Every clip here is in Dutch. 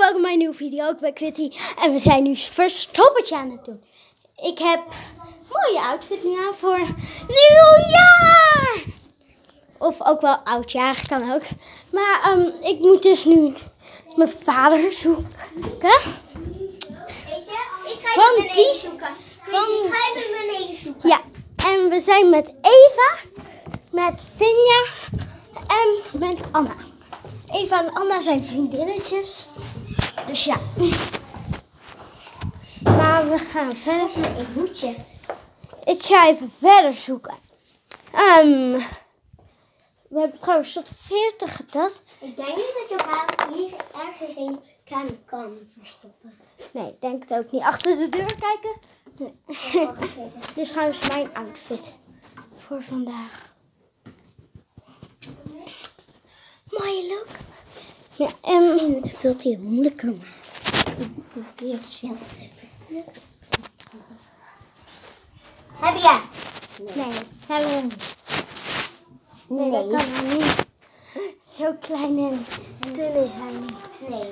welkom bij een nieuwe video. Ik ben Quitty en we zijn nu verstoppertje aan het doen. Ik heb een mooie outfit nu aan voor nieuwjaar. Of ook wel oudjaar, kan ook. Maar ik moet dus nu mijn vader zoeken. Weet je, ik ga even beneden zoeken. Ik ga even beneden zoeken. Ja, en we zijn met Eva, met Finja en met Anna. Eva en Anna zijn vriendinnetjes. Dus ja. Maar we gaan verder. Een hoedje. Ik ga even verder zoeken. We hebben trouwens tot 40 geteld. Ik denk niet dat je vader hier ergens een kamer kan verstoppen. Nee, ik denk het ook niet. Achter de deur kijken. Nee. Dit is trouwens mijn outfit voor vandaag. Mooie look. Ja, Dat vult hij moeilijker maken. Ik probeer het zelf. Heb je? nee, hebben we niet. Nee, dat kan hij niet. Zo klein en dun is hij niet. Nee.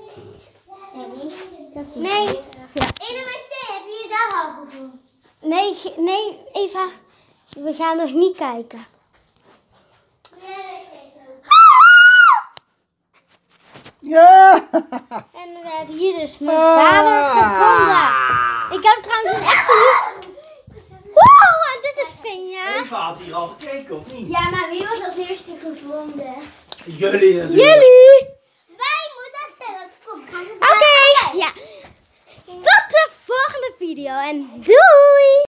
Nee. Ja. In de wc, heb je je daar al gevoeld? Nee, Eva. We gaan nog niet kijken. Ja! En we hebben hier dus mijn vader gevonden. Ik heb trouwens een echte lief. Wow, en dit is Finja. Eva had hier al gekeken, of niet? Ja, maar wie was als eerste gevonden? Jullie natuurlijk. Jullie. Wij moeten stellen. Kom, gaan we Oké. Ja. Tot de volgende video en doei.